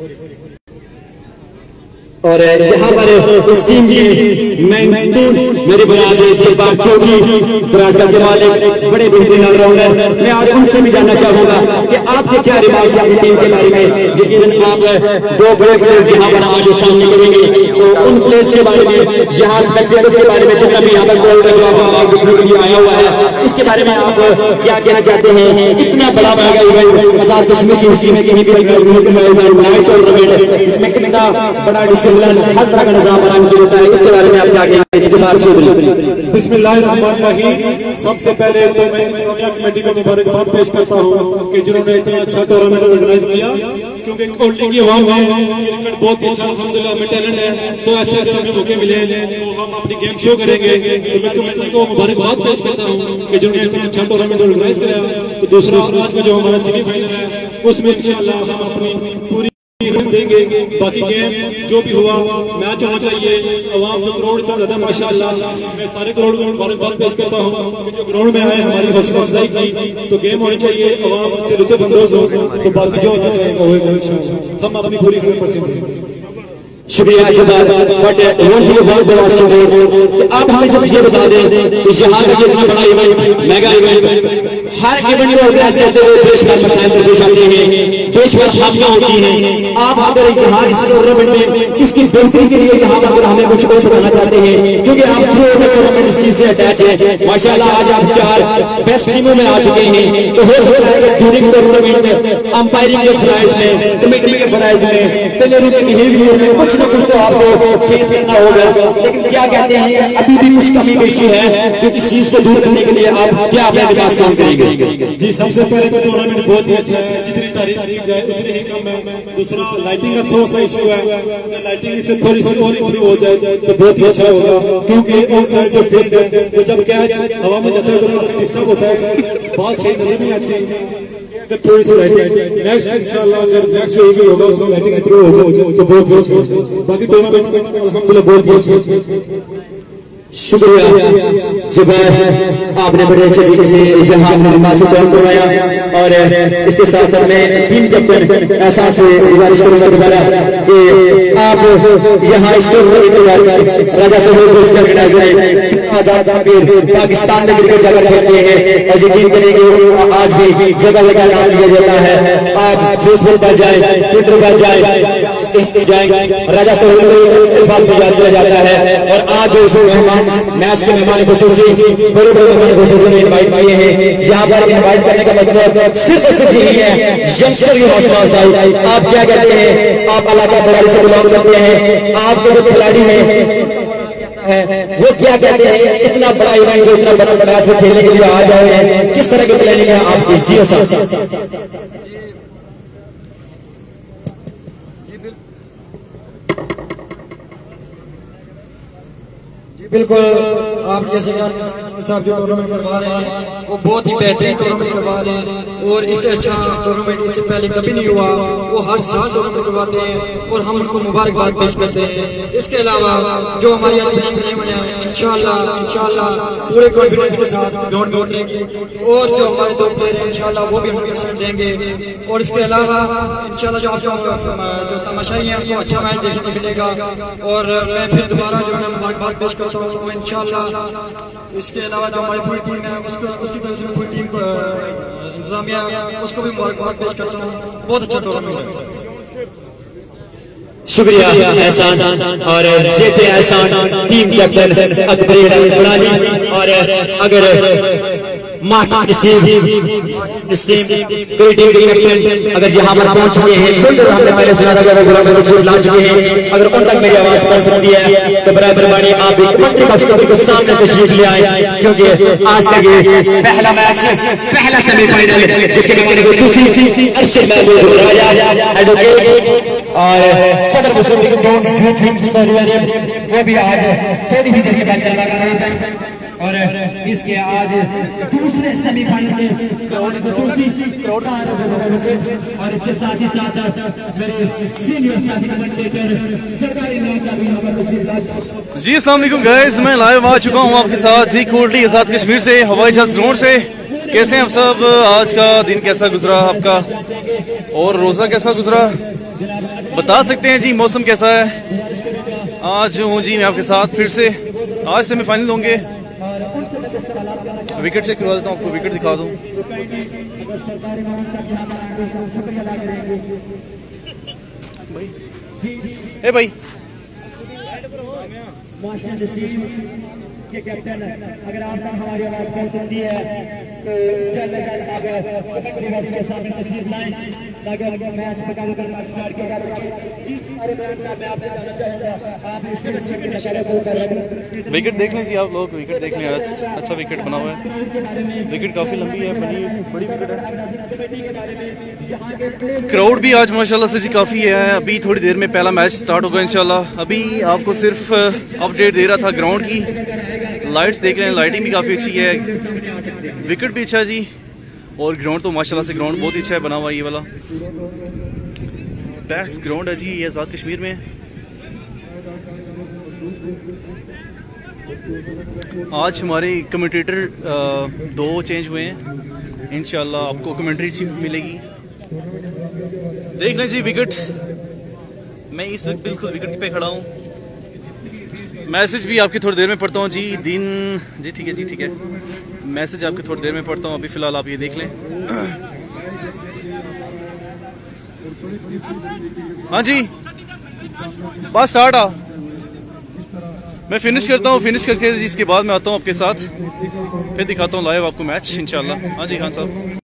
और यहाँ पर इस टीम की मेरे बुनियादी जब्बार चौधरी द्रास का मालिक बड़े बेहतरीन ऑलराउंडर, मैं आज उनसे भी जानना चाहूंगा कि आपके क्या रिमार्क्स हैं अपनी टीम के बारे में। यकीनन आप दो बड़े प्लेयर्स यहाँ पर आज सामने करेंगे, तो उन प्लेयर्स के बारे में, यहाँ स्पेक्टेटर्स के बारे में, जितना भी यहाँ पर गोल जो आप देखने के लिए आया हुआ है, इसके बारे में आप क्या कहना चाहते हैं? इतना बड़ा इवेंट आजाद कश्मीर की हिस्ट्री में कहीं भी इसमें कितना बड़ा हर तरह का निजाम बना होता है, इसके बारे में आप क्या कहेंगे जब्बार चौधरी? बिस्मिल्लाहिर्रहमानिर्रहीम। सबसे पहले तो मैं इंतजामिया कमेटी को मुबारकबाद पेश करता हूँ कि जिन्होंने इतना अच्छा टूर्नामेंट ऑर्गेनाइज किया, क्योंकि कोल्टी की आवाम है, क्रिकेट बहुत ही अच्छा, अल्हम्दुलिल्लाह में टैलेंट है, तो ऐसे ऐसे हमें मौके मिले तो हम अपनी गेम शो करेंगे। तो मैं कमेटी को मुबारकबाद पेश करता हूँ कि जिन्होंने इतना अच्छा टूर्नामेंट ऑर्गेनाइज कराया। तो दूसरा आज का जो हमारा सेमीफाइनल है उसमें इंशाअल्लाह हम अपनी पूरी देंगे। बाकी गेम जो भी हुआ मैच होना चाहिए। अवाम जो करोड़ इतना ज्यादा माशाअल्लाह, मैं सारे करोड़ को मुबारकबाद पेश करता हूँ जो ग्राउंड में आए, हमारी हौसला अफजाई की। तो गेम होनी चाहिए, अवाम से लुत्फ अंदोज हो, तो बाकी जो होगा हम अपनी पूरी 100% शुक्रिया जब्बार। बट बहुत बड़ा आप हमें सब ये बता दें कि यहाँ का इतना बड़ा इवेंट, मेगा इवेंट, हर इवेंट को ऑर्गेनाइज करते हुए पेश पर मसाइल पेश आते हैं, पेश पर खामियां होती हैं। आप अगर यहाँ इस टूर्नामेंट में इसकी बेहतरी के लिए यहाँ अगर हमें कुछ और बताना चाहते हैं, क्योंकि आप थ्रू टूर्नामेंट इस चीज से अटैच है माशाल्लाह। आज आप 4 बेस्ट टीमों में आ चुके हैं, तो हो सकता है कि ड्यूरिंग टूर्नामेंट में अंपायरिंग के फराइज में, कमेटी के फराइज में, प्लेयरों के बिहेवियर में कुछ न कुछ तो आपको फेस करना होगा। लेकिन क्या कहते हैं, अभी भी कुछ कमी पेशी है, जो इस चीज को दूर करने के लिए आप क्या अपने विकास काम करेंगे? जी, सबसे पहले तो टूर्नामेंट बहुत ही अच्छा है, जितनी तारीफ की जाए उतनी ही कम है। दूसरा लाइटिंग का थोड़ा सा इशू है, लाइटिंग इससे थोड़ी सी और इम्प्रूव हो जाए तो बहुत ही अच्छा होगा, क्योंकि ऑन साइड जो फील्ड है वो जब कैच हवा में जाता है तो काफी डिस्टर्ब होता है, बात सही नजर नहीं आती। थोड़ी सी लाइटिंग नेक्स्ट इंशाल्लाह अगर नेक्स्ट जो भी होगा उसमें लाइटिंग इम्प्रूव हो जाए तो बहुत ही अच्छा। बाकी टूर्नामेंट अल्हम्दुलिल्लाह बहुत ही अच्छा। शुक्रिया जुबैर, आपने बड़े अच्छे तरीके से यहाँ करवाया। और इसके साथ साथ में टीम कैप्टन एहसान से गुजारिश करूंगा दोबारा कि आप यहाँ स्टेज पर इंतजार कर राजा साहब आजाद पाकिस्तान में क्रिकेट जगह खेलते हैं, और यकीन करेंगे आज भी जगह जगह नाम लिया जाता है। आप फेसबुक पर जाए, ट्विटर पर जाए, राजा साहब को याद किया जाता है। और आज जो मैच के मेहमान खुसूसी बड़े बड़े मेहमान खुसूसी ने इनवाइट किए हैं, जहां पर इनवाइट करने का मतलब सिर्फ और सिर्फ यही है यंगस्टर की हौसला अफजाई। आप क्या कहते हैं, आप इलाका खिलाड़ी से बिलोंग करते हैं, आपके जो खिलाड़ी हैं वो क्या कहते हैं, इतना बड़ा इवेंट जो इतना बड़ा मैच में खेलने के लिए आ जाए हैं, किस तरह की प्लानिंग है आपकी? जी साहब। बिल्कुल, आप जैसे साहब जो टूर्नामेंट करवा रहे हैं वो बहुत ही बेहतरीन टूर्नामेंट करवा रहे हैं, और इससे अच्छा टूर्नामेंट इससे पहले कभी नहीं हुआ। वो हर साल टूर्नामेंट करवाते हैं और हम उनको मुबारकबाद पेश करते हैं। इसके अलावा जो हमारी इंशाल्लाह पूरे कॉन्फिडेंस के साथ ग्राउंड में उतरेंगे, और जो हमारे 2 प्लेयर हैं इंशाल्लाह वो भी 100% देंगे। और इसके अलावा इंशाल्लाह जो तमाशाई हैं उनको अच्छा मैच देखने को मिलेगा। और मैं फिर दोबारा जो है मुबारकबाद पेश करता हूँ इंशाल्लाह। इसके अलावा जो हमारी पूरी टीम है उसकी तरफ से पूरी टीम इंतजामिया उसको भी मुबारकबाद पेश करता हूँ। बहुत अच्छा टूर्नामेंट है। शुक्रिया एहसान। और जेजे एहसान टीम कैप्टन अकबर बुरानी। और अगर अगर यहाँ पर पहुंच चुके हैं, हमने पहले सुना था ला चुके हैं, अगर उन तक मेरी आवाज पहुंच सकती है तो बराबर बानी आप कमेंट्री बॉक्स के सामने तशरीफ ले आए, क्योंकि आज का ये पहला मैच, पहला सेमीफाइनल जिसके और सदर मुस्लिम वो भी आज थोड़ी ही देर के बाद चलवा रहे हैं। और इसके आज दूसरे सेमीफाइनल और इसके साथ ही साथ मेरे सीनियर साथी कमेंटेटर सरकारी जी अस्सलाम वालेकुम गाइस, मैं लाइव आ चुका हूं आपके साथ जी कोल्टी के साथ कश्मीर से, हवाई जहाज ग्राउंड से। कैसे हैं आप सब? आज का दिन कैसा गुजरा आपका और रोजा कैसा गुजरा? बता सकते हैं जी मौसम कैसा है? आज हूँ जी मैं आपके साथ फिर से। आज सेमीफाइनल होंगे। विकेट चेक करवा देता हूँ, आपको विकेट दिखा दूँ। ए भाई के कैप्टन, अगर आपका हमारी आवाज पहुंच सकती है तो जल्द से जल्द आप कमेंट्री बॉक्स के सामने तशरीफ लाएं ताकि हम मैच का कार्यक्रम स्टार्ट किया जा सके। जी अरे इमरान साहब, मैं आपसे जानना चाहूंगा, आप इस अच्छे के नशा को कर रहे हैं। विकेट देख लें जी आप लोग, विकेट देख लें। आज अच्छा विकेट बना हुआ है, विकेट काफ़ी लंबी है, बड़ी बड़ी विकेट है। क्राउड भी आज माशाल्लाह से जी काफ़ी है। अभी थोड़ी देर में पहला मैच स्टार्ट होगा इंशाल्लाह। अभी आपको सिर्फ अपडेट दे रहा था ग्राउंड की। लाइट्स देख रहे हैं, लाइटिंग भी काफ़ी अच्छी है, विकेट भी अच्छा है जी। और ग्राउंड तो माशाल्लाह से ग्राउंड बहुत ही अच्छा है बना हुआ। ये वाला बेस्ट ग्राउंड है जी, ये आज़ाद कश्मीर में। आज हमारे कमेंटेटर 2 चेंज हुए हैं, इंशाल्लाह आपको कमेंट्री अच्छी मिलेगी। देख लें जी विकेट, मैं इस वक्त बिल्कुल विकेट पे खड़ा हूँ। मैसेज भी आपकी थोड़ी देर में पढ़ता हूँ जी। दिन जी ठीक है जी, ठीक है, मैसेज आपकी थोड़ी देर में पढ़ता हूँ। अभी फ़िलहाल आप ये देख लें। हाँ जी बस स्टार्ट आ, मैं फिनिश करता हूँ। फिनिश करके जी इसके बाद मैं आता हूँ आपके साथ, फिर दिखाता हूँ लाइव आपको मैच इंशाल्लाह। हाँ जी खान साहब।